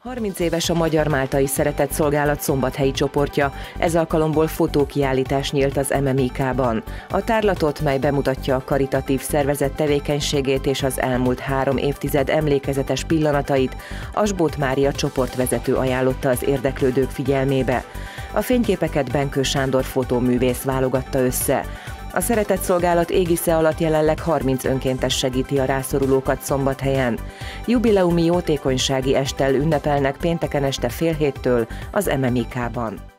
30 éves a Magyar Máltai Szeretetszolgálat szombathelyi csoportja, ez alkalomból fotókiállítás nyílt az MMIK-ban. A tárlatot, mely bemutatja a karitatív szervezet tevékenységét és az elmúlt 3 évtized emlékezetes pillanatait, Asbóth Mária csoportvezető ajánlotta az érdeklődők figyelmébe. A fényképeket Benkő Sándor fotóművész válogatta össze. A Szeretetszolgálat égisze alatt jelenleg 30 önkéntes segíti a rászorulókat Szombathelyen. Jubileumi jótékonysági esttel ünnepelnek pénteken este fél héttől az MMIK-ban.